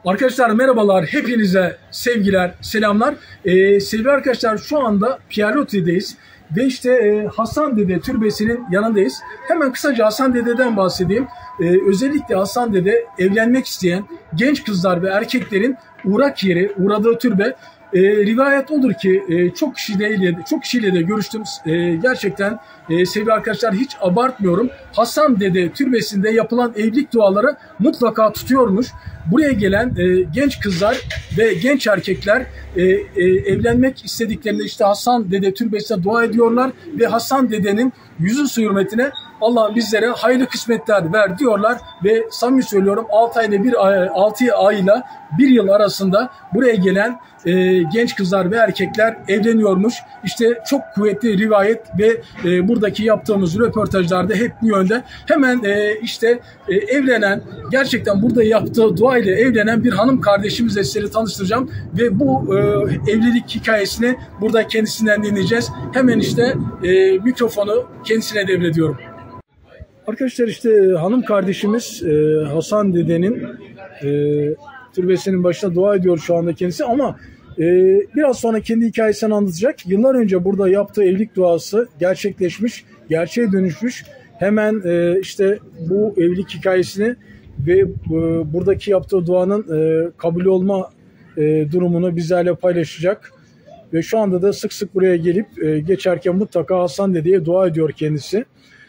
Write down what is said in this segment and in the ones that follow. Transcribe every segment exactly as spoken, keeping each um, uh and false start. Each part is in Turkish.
Arkadaşlar merhabalar, hepinize sevgiler, selamlar. Ee, sevgili arkadaşlar şu anda Pierlotti'deyiz ve işte e, Hasan Dede Türbesi'nin yanındayız. Hemen kısaca Hasan Dede'den bahsedeyim. Ee, özellikle Hasan Dede evlenmek isteyen genç kızlar ve erkeklerin uğrak yeri, uğradığı türbe. E, rivayet olur ki e, çok kişiyle çok kişiyle de görüştüm. E, gerçekten e, sevgili arkadaşlar hiç abartmıyorum. Hasan Dede Türbesi'nde yapılan evlilik duaları mutlaka tutuyormuş. Buraya gelen e, genç kızlar ve genç erkekler e, e, evlenmek istediklerinde işte Hasan Dede Türbesi'ne dua ediyorlar ve Hasan Dede'nin yüzü su hürmetine Allah'ım bizlere hayırlı kısmetler ver diyorlar ve samimi söylüyorum altı ayda bir ay, altı ayla bir yıl arasında buraya gelen e, genç kızlar ve erkekler evleniyormuş. İşte çok kuvvetli rivayet ve e, buradaki yaptığımız röportajlarda hep bu yönde. Hemen e, işte e, evlenen, gerçekten burada yaptığı dua ile evlenen bir hanım kardeşimizle sizleri tanıştıracağım ve bu e, evlilik hikayesini burada kendisinden dinleyeceğiz. Hemen işte e, mikrofonu kendisine devrediyorum. Arkadaşlar işte hanım kardeşimiz e, Hasan Dede'nin e, türbesinin başına dua ediyor şu anda kendisi ama e, biraz sonra kendi hikayesini anlatacak. Yıllar önce burada yaptığı evlilik duası gerçekleşmiş, gerçeğe dönüşmüş. Hemen e, işte bu evlilik hikayesini ve e, buradaki yaptığı duanın e, kabul olma e, durumunu bizlerle paylaşacak. Ve şu anda da sık sık buraya gelip e, geçerken mutlaka Hasan Dede'ye dua ediyor kendisi.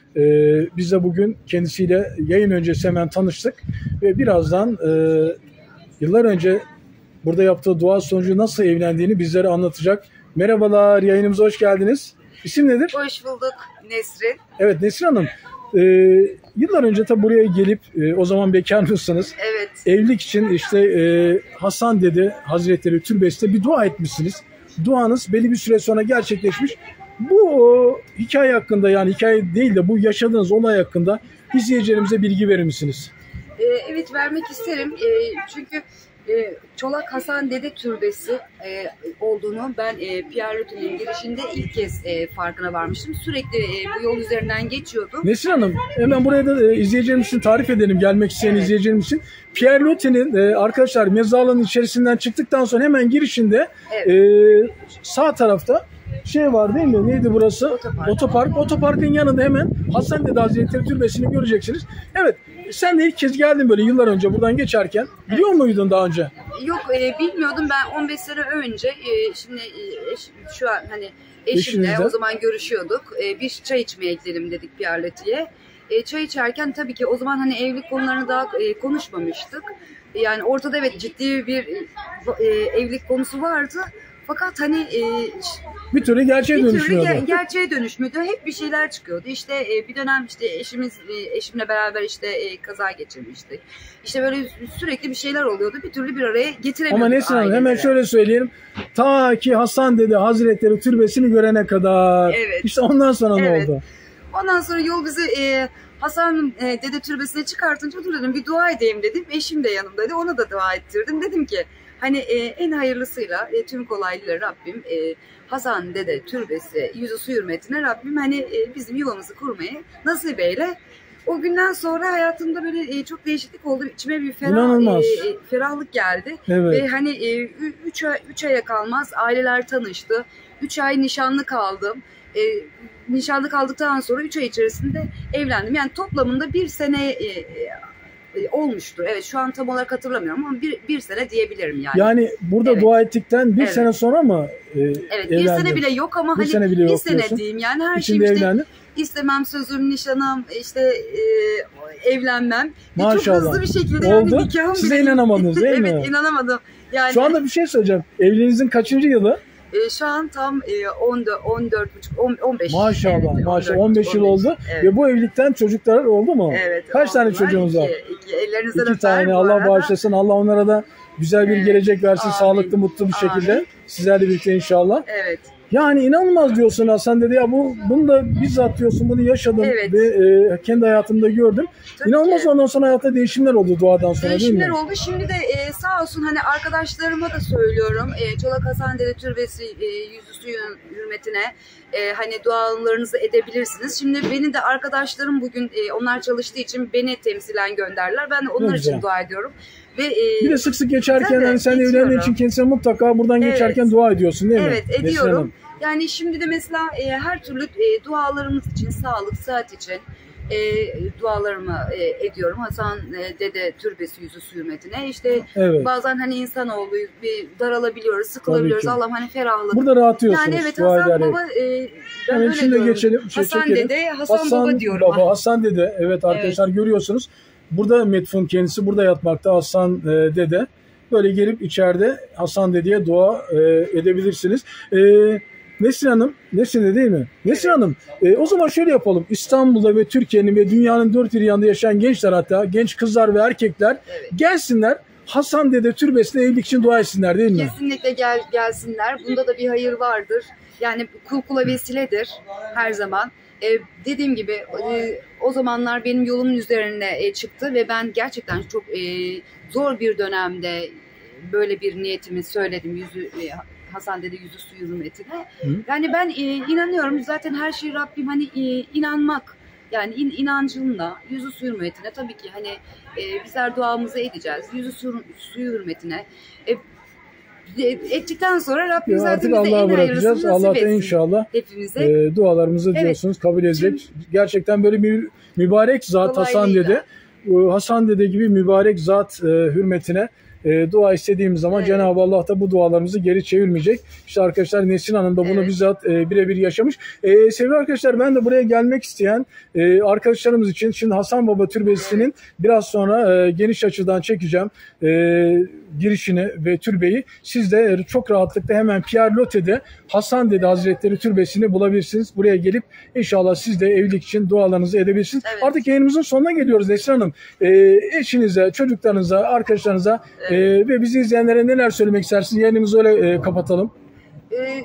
Ee, biz de bugün kendisiyle yayın öncesi hemen tanıştık ve birazdan e, yıllar önce burada yaptığı dua sonucu nasıl evlendiğini bizlere anlatacak. Merhabalar, yayınımıza hoş geldiniz. İsim nedir? Hoş bulduk, Nesrin. Evet, Nesrin Hanım. E, yıllar önce tabi buraya gelip e, o zaman bekar mısınız? Evet. Evlilik için işte e, Hasan Dede Hazretleri Türbesi'nde bir dua etmişsiniz. Duanız belli bir süre sonra gerçekleşmiş. Bu o, hikaye hakkında, yani hikaye değil de bu yaşadığınız olay hakkında izleyicilerimize bilgi verir misiniz? Ee, evet, vermek isterim. Ee, çünkü e, Çolak Hasan Dede Türbesi e, olduğunu ben e, Pierlotti'nin girişinde ilk kez e, farkına varmıştım. Sürekli e, bu yol üzerinden geçiyordum. Nesrin Hanım, hemen buraya da e, izleyicilerimiz için tarif edelim, gelmek isteyen evet. izleyicilerimiz için. Pierlotti'nin e, arkadaşlar mezarlığın içerisinden çıktıktan sonra hemen girişinde evet. e, sağ tarafta şey var değil mi? Neydi burası? Otopark. Otopark. Otoparkın yanında hemen Hasan Dede Hazretleri Türbesi'ni göreceksiniz. Evet. Sen de ilk kez geldin böyle yıllar önce buradan geçerken. Evet. Biliyor muydun daha önce? Yok, e, bilmiyordum. Ben on beş sene önce e, şimdi e, eş, şu an hani eşimle Eşinizde. o zaman görüşüyorduk. E, bir çay içmeye gidelim dedik Pierlotti'ye. E, çay içerken tabii ki o zaman hani evlilik konularını daha e, konuşmamıştık. Yani ortada evet ciddi bir e, evlilik konusu vardı. Fakat hani e, bir türlü gerçeğe bir dönüşmüyordu. Türlü ger- gerçeğe dönüşmüyordu. Hep bir şeyler çıkıyordu. İşte e, bir dönem işte eşimiz e, eşimle beraber işte e, kaza geçirmiştik. İşte böyle sürekli bir şeyler oluyordu. Bir türlü bir araya getiremiyorduk. Ama Nesrin Hanım hemen şöyle söyleyelim. Ta ki Hasan Dede Hazretleri Türbesi'ni görene kadar. Evet. İşte ondan sonra evet. ne oldu? Ondan sonra yol bizi e, Hasan e, Dede Türbesi'ne çıkartınca dur dedim bir dua edeyim dedim. Eşim de yanımdaydı. Ona da dua ettirdim. Dedim ki hani e, en hayırlısıyla e, tüm kolaylıkla Rabbim e, Hasan Dede Türbesi yüzü su hürmetine Rabbim hani e, bizim yuvamızı kurmayı nasip eyle. O günden sonra hayatımda böyle e, çok değişiklik oldu. İçime bir ferah, e, ferahlık geldi. Evet. Ve hani e, üç, ay, üç aya kalmaz aileler tanıştı. üç ay nişanlı kaldım. E, nişanlı kaldıktan sonra üç ay içerisinde evlendim. Yani toplamında bir sene e, e, olmuştur. Evet, şu an tam olarak hatırlamıyorum ama bir, bir sene diyebilirim yani. Yani burada evet. dua ettikten bir evet. sene sonra mı e, evet, evlendin? Bir sene bile yok ama bir hani sene bile bir sene diyorsun. Diyeyim yani her İçinde şey işte evlendin. İstemem, sözüm, nişanım, işte e, evlenmem. Maşallah. Çok hızlı bir şekilde oldu. Yani nikahım Siz de inanamadınız değil evet, mi? Evet, inanamadım. Yani şu anda bir şey söyleyeceğim. Evliliğinizin kaçıncı yılı? E, şu an tam e, on dört, on dört buçuk, on beş. Maşallah, evet, maşallah. on beş yıl oldu. Evet. Ve bu evlilikten çocuklar oldu mu? Evet. Kaç tane çocuğunuz var? İki. iki. Ellerinizden İki tane. Allah arada. bağışlasın. Allah onlara da güzel bir evet. gelecek versin. Amin. Sağlıklı, mutlu bir şekilde. Amin. Sizlerle birlikte inşallah. Evet. Yani inanılmaz diyorsun Hasan Dede ya, bu bunu da bizzat diyorsun, bunu yaşadım evet. ve e, kendi hayatımda gördüm. Tabii İnanılmaz ki. Ondan sonra hayatta değişimler oldu duadan sonra değişimler değil mi? oldu. Şimdi de e, sağ olsun hani arkadaşlarıma da söylüyorum. E, Çolak Hasan Dede Türbesi e, yüzü suyun hürmetine e, hani dualarınızı edebilirsiniz. Şimdi beni de arkadaşlarım bugün e, onlar çalıştığı için beni temsilen gönderdiler. Ben de onlar için dua ediyorum. Ve, e, bir de sık sık geçerken tabii, hani sen evlendiğin için kendisine mutlaka buradan evet. geçerken dua ediyorsun değil mi? Evet ediyorum. Yani şimdi de mesela e, her türlü e, dualarımız için, sağlık, sıhhat için e, dualarımı e, ediyorum. Hasan e, Dede Türbesi yüzü su hürmetine. İşte evet. bazen hani insanoğlu bir daralabiliyoruz, sıkılabiliyoruz. Allah'ım hani ferahlık. Burada rahatlıyorsunuz. Yani evet Hasan Baba e, ben evet, şimdi geçelim. Şey Hasan çekelim. Dede, Hasan, Hasan Baba diyorum. Baba, Hasan Dede. Evet arkadaşlar evet. görüyorsunuz. Burada metfun kendisi burada yatmakta Hasan e, Dede. Böyle gelip içeride Hasan Dede'ye dua e, edebilirsiniz. E, Nesrin Hanım, Nesrin değil mi? Nesrin evet. Hanım, e, o zaman şöyle yapalım. İstanbul'da ve Türkiye'nin ve dünyanın dört bir yanında yaşayan gençler, hatta genç kızlar ve erkekler evet. gelsinler. Hasan Dede Türbesi'ne evlilik için dua etsinler değil mi? Kesinlikle gel, gelsinler. Bunda da bir hayır vardır. Yani kul kula vesiledir her zaman. Ee, dediğim gibi e, o zamanlar benim yolumun üzerine e, çıktı ve ben gerçekten çok e, zor bir dönemde böyle bir niyetimi söyledim. Yüzü e, Hasan Dede yüzü su hürmetine. Yani ben e, inanıyorum zaten her şey Rabbim hani e, inanmak. Yani in, inancınla yüzü su hürmetine tabii ki hani e, bizler duamızı edeceğiz. Yüzü su, su hürmetine e, ettikten sonra Rabbim zaten bize Allah'a bırakacağız. Allah da inşallah hepimize e, dualarımızı evet. diyorsunuz kabul edecek. Tüm, gerçekten böyle bir mübarek zat Hasan Dede. Hasan Dede gibi mübarek zat e, hürmetine E, dua istediğimiz zaman evet. Cenab-ı Allah da bu dualarımızı geri çevirmeyecek. İşte arkadaşlar Nesrin Hanım da bunu evet. bizzat e, birebir yaşamış. E, sevgili arkadaşlar ben de buraya gelmek isteyen e, arkadaşlarımız için şimdi Hasan Baba Türbesi'nin evet. biraz sonra e, geniş açıdan çekeceğim e, girişini ve türbeyi. Siz de çok rahatlıkla hemen Pierre Loti'de Hasan Dede Hazretleri Türbesi'ni bulabilirsiniz. Buraya gelip inşallah siz de evlilik için dualarınızı edebilirsiniz. Evet. Artık yayınımızın sonuna geliyoruz Nesrin Hanım. E, eşinize, çocuklarınıza, arkadaşlarınıza evet. Ee, ve bizi izleyenlere neler söylemek istersiniz? Yayınımızı öyle e, kapatalım. Ee,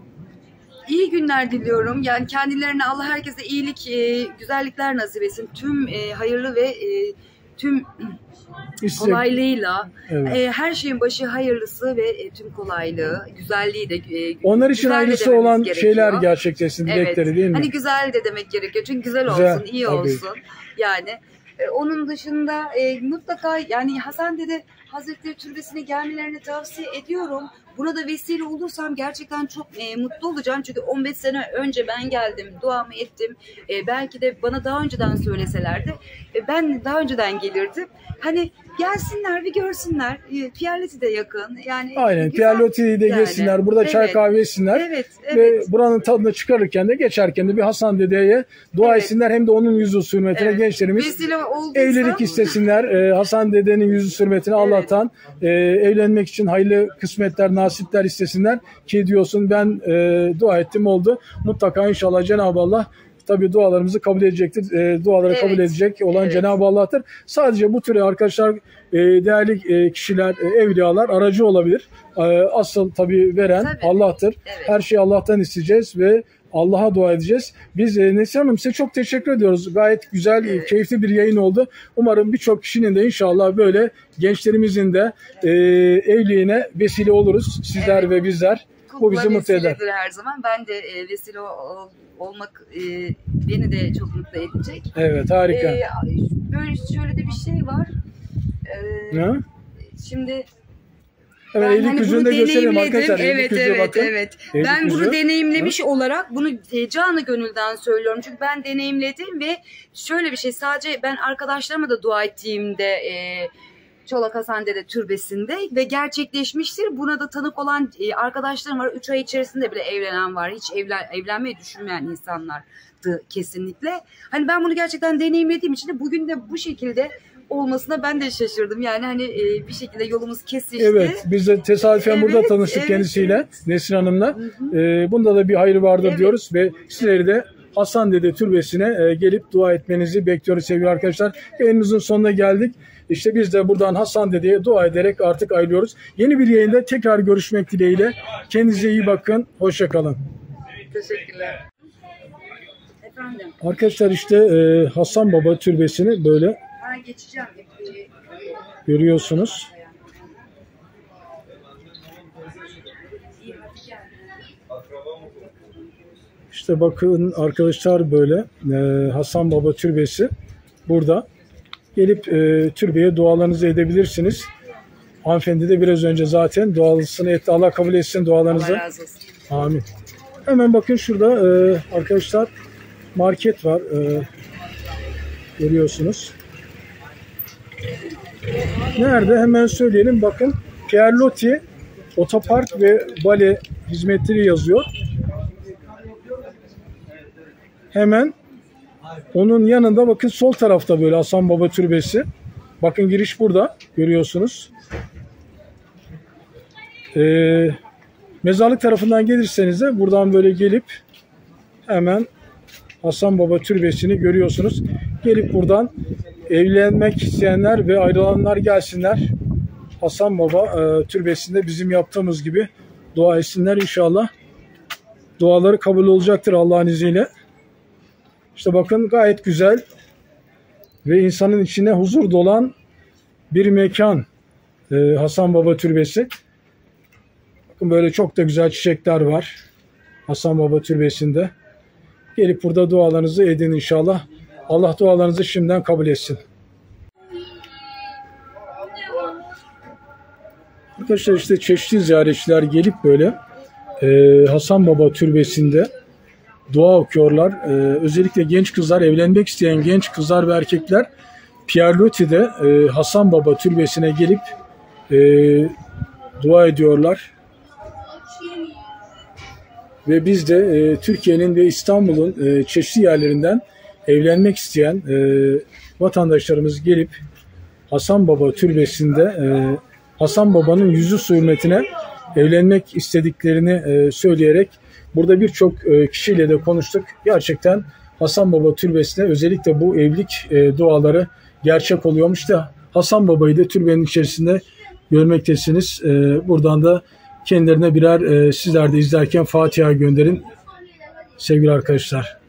iyi günler diliyorum. Yani kendilerine Allah herkese iyilik, e, güzellikler nasip etsin. Tüm e, hayırlı ve e, tüm İşte, kolaylığıyla evet. e, her şeyin başı hayırlısı ve e, tüm kolaylığı, güzelliği de e, onlar için hayırlısı olan gerekiyor. Şeyler gerçekleşsin dilekleri evet. değil mi? Hani güzel de demek gerekiyor. Çünkü güzel, güzel olsun, iyi tabii. olsun. Yani e, onun dışında e, mutlaka yani Hasan Dede Hazretleri Türbesi'ne gelmelerini tavsiye ediyorum. Buna da vesile olursam gerçekten çok e, mutlu olacağım. Çünkü on beş sene önce ben geldim, duamı ettim. E, belki de bana daha önceden söyleselerdi, e, ben daha önceden gelirdim. Hani gelsinler bir görsünler. E, Pierre Loti de yakın. Yani aynen Pierre Loti'yi de yani. Gelsinler. Burada evet. çay kahve etsinler. Evet, evet. Ve buranın tadını çıkarırken de geçerken de bir Hasan Dede'ye dua evet. etsinler. Hem de onun yüzü hürmetine evet. gençlerimiz olduysa... evlilik istesinler. E, Hasan Dede'nin yüzü hürmetine evet. Allah'tan e, evlenmek için hayırlı kısmetler, nasipler istesinler ki diyorsun ben e, dua ettim oldu. Mutlaka inşallah Cenab-ı Allah tabii dualarımızı kabul edecektir. E, duaları evet. kabul edecek olan evet. Cenab-ı Allah'tır. Sadece bu tür arkadaşlar e, değerli e, kişiler, e, evliyalar aracı olabilir. E, asıl tabii veren tabii. Allah'tır. Evet. Her şeyi Allah'tan isteyeceğiz ve Allah'a dua edeceğiz. Biz e, Nesrin Hanım size çok teşekkür ediyoruz. Gayet güzel, evet. keyifli bir yayın oldu. Umarım birçok kişinin de inşallah böyle gençlerimizin de e, evliliğine vesile oluruz. Sizler evet. ve bizler. Bu bizi mutlu eder. Her zaman. Ben de e, vesile ol, olmak e, beni de çok mutlu edecek. Evet, harika. E, böyle şöyle de bir şey var. E, ne? Şimdi evet, ben hani bunu deneyimledim. Evet, evet, bakın. evet. Evlilik ben yüzü. Bunu deneyimlemiş Hı? olarak bunu e, canı gönülden söylüyorum. Çünkü ben deneyimledim ve şöyle bir şey, sadece ben arkadaşlarıma da dua ettiğimde e, Çolak Hasan Dede Türbesi'nde ve gerçekleşmiştir. Buna da tanık olan e, arkadaşlarım var. Üç ay içerisinde bile evlenen var. Hiç evlen, evlenmeyi düşünmeyen insanlardı kesinlikle. Hani ben bunu gerçekten deneyimlediğim için de bugün de bu şekilde olmasına ben de şaşırdım. Yani hani e, bir şekilde yolumuz kesişti. Evet, biz de tesadüfen evet, burada tanıştık evet, kendisiyle, evet. Nesrin Hanım'la. Hı hı. E, bunda da bir hayır vardır evet. diyoruz ve sizleri de Hasan Dede Türbesi'ne e, gelip dua etmenizi bekliyoruz sevgili arkadaşlar. Yayınımızın sonuna geldik. İşte biz de buradan Hasan Dede'ye dua ederek artık ayrılıyoruz. Yeni bir yayında tekrar görüşmek dileğiyle. Kendinize iyi bakın. Hoşça kalın. Teşekkürler. Efendim. Arkadaşlar işte e, Hasan Baba Türbesi'ni böyle ha, geçeceğim. görüyorsunuz. İşte bakın arkadaşlar böyle e, Hasan Baba Türbesi burada. Gelip e, türbeye dualarınızı edebilirsiniz. Hanımefendi de biraz önce zaten duasını etti. Allah kabul etsin dualarınızı. Allah razı olsun. Amin. Hemen bakın şurada e, arkadaşlar market var. E, görüyorsunuz. Nerede? Hemen söyleyelim. Bakın Pierlotti Otopark ve Bale hizmetleri yazıyor. Hemen onun yanında bakın sol tarafta böyle Hasan Baba Türbesi. Bakın giriş burada. Görüyorsunuz. Ee, mezarlık tarafından gelirseniz de buradan böyle gelip hemen Hasan Baba Türbesi'ni görüyorsunuz. Gelip buradan evlenmek isteyenler ve ayrılanlar gelsinler. Hasan Baba e, Türbesi'nde bizim yaptığımız gibi dua etsinler inşallah. Duaları kabul olacaktır Allah'ın izniyle. İşte bakın gayet güzel ve insanın içine huzur dolan bir mekan e, Hasan Baba Türbesi. Bakın böyle çok da güzel çiçekler var Hasan Baba Türbesi'nde. Gelip burada dualarınızı edin inşallah. Allah dualarınızı şimdiden kabul etsin. Arkadaşlar işte çeşitli ziyaretçiler gelip böyle e, Hasan Baba Türbesi'nde dua okuyorlar. E, özellikle genç kızlar, evlenmek isteyen genç kızlar ve erkekler Pierlotti'de e, Hasan Baba Türbesi'ne gelip e, dua ediyorlar. Ve biz de e, Türkiye'nin ve İstanbul'un e, çeşitli yerlerinden evlenmek isteyen e, vatandaşlarımız gelip Hasan Baba Türbesi'nde e, Hasan Baba'nın yüzü hürmetine evlenmek istediklerini e, söyleyerek burada birçok e, kişiyle de konuştuk. Gerçekten Hasan Baba Türbesi'ne özellikle bu evlilik e, duaları gerçek oluyormuş da Hasan Baba'yı da türbenin içerisinde görmektesiniz. E, buradan da kendilerine birer e, sizler de izlerken Fatiha gönderin sevgili arkadaşlar.